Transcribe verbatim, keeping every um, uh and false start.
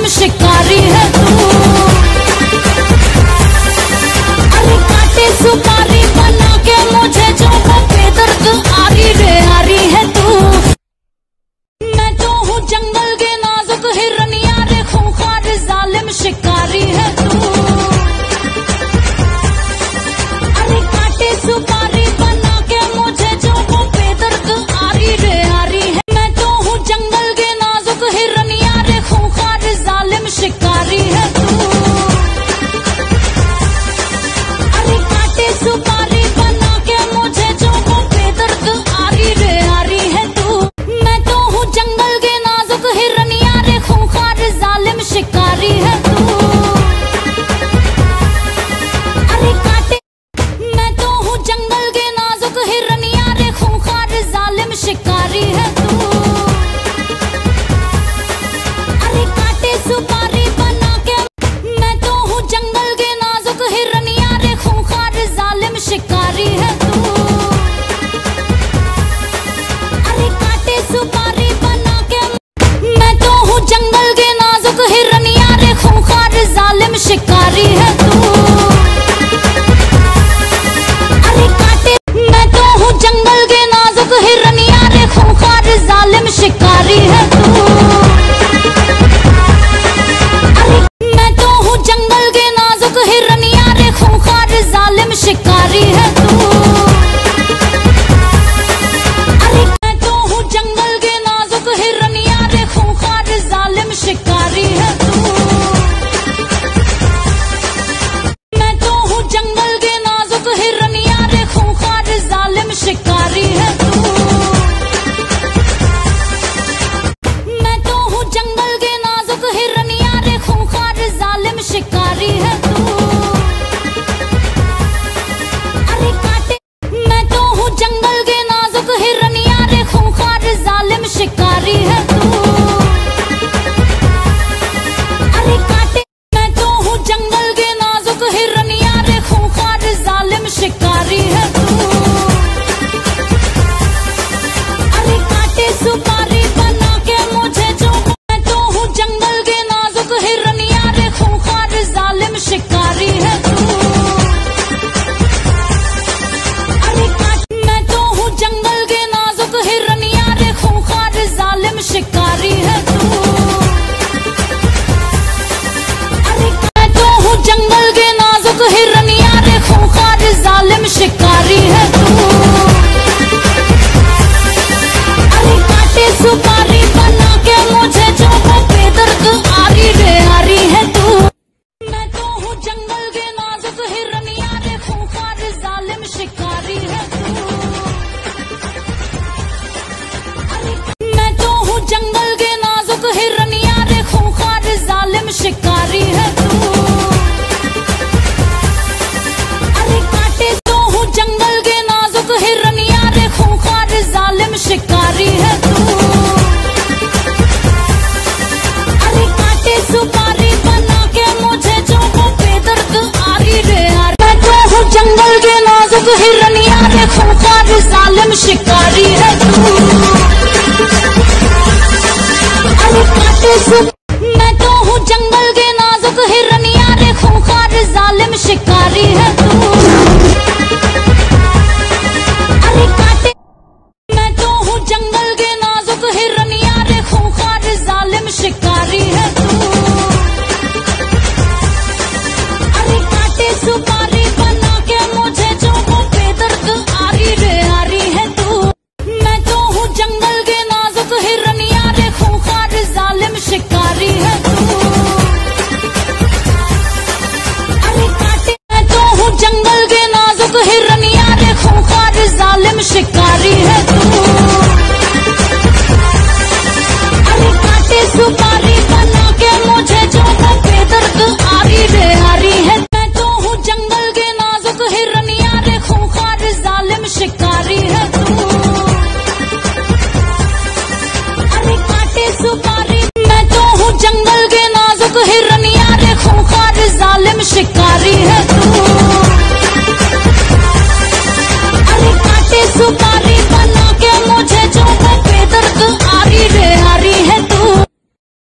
शिकारी है तू। अरे काटे सुपारी बना के मुझे जो वो बेदर्द आरी रे आरी है तू। मैं तो हूँ जंगल के नाजुक हिरनिया रे खूंखार जालिम शिकारी है तू। अरे काटे सुपारी बना के मुझे जो वो बेदर्द आरी रे आरी है। मैं तो हूँ जंगल के नाजुक हिरनिया रे खूंखार जालिम शिकारी है तू। अरे काटे सुपारी बना के मुझे जो वो बेदर्द आरी रे आरी है तू। मैं तो हूँ जंगल के नाजुक हिरनिया रे खूंखार जालिम शिकारी है तू। अरे काटे मैं तो हूँ जंगल के नाजुक हिरनिया रे खूंखार जालिम शिकारी है तू। अरे काटे सुपारी बना के मैं तो हूँ जंगल के नाजुक हिरनिया रे खूंखार जालिम शिकारी है तू। अरे काटे सुपारी बना के मैं तो हूँ जंगल के नाजुक हिरनिया रे खूंखार जालिम शिकारी है तू। अरे काटे मैं तो हूँ जंगल के नाजुक हिरनिया रे खूंखार जालिम शिकारी है तू। अरे मैं तो हूँ जंगल के नाजुक हिरनिया रे खूंखार जालिम शिकारी है तू। अरे मैं तो हूँ जंगल के नाजुक हिरनिया रे खूंखार जालिम शिकारी है तू। मैं तो हूँ जंगल के नाजुक हिरनिया रे खूंखार जालिम शिकारी है तू। मैं तो हूँ जंगल के नाजुक हिरनिया रे खूंखार जालिम शिकारी है तू। अरे काटे मैं तो हूँ जंगल के नाजुक हिरनिया रे खूंखार जालिम शिकारी है तू। अरे काटे मैं तो हूँ जंगल के नाजुक हिरनिया रे खूंखार जालिम शिकारी है तू। अरे काटे सुपारी बना के मुझे जो मैं तो हूँ जंगल के नाजुक हिरनिया रे खूंखार जालिम शिकारी है तू। अरे काटे मैं तो हूँ जंगल के नाजुक हिरनिया रे खूंखार जालिम शिकारी है तू। अरे मैं तो हूँ जंगल के नाजुक हिरनिया रे खूंखार जालिम शिकारी है तू। अरे काटे सुपारी बना के मुझे जो वो बेदर्द आरी रे आरी है तू। मैं तो हूँ जंगल के नाजुक हिरनिया रे खूंखार जालिम शिकारी है तू। अरे मैं तो हूँ जंगल के नाजुक हिरनिया रे खूंखार जालिम शिकारी है तू। अरे काटे तो हूँ जंगल के नाजुक हिरनिया रे खूंखार जालिम शिकारी है तू। अरे काटे सुपारी बना के मुझे जो वो बेदर्द आरी रे आरी। मैं तो हूँ जंगल के नाजुक हिरनिया रे खूंखार जालिम शिकारी है तू। अरे काटे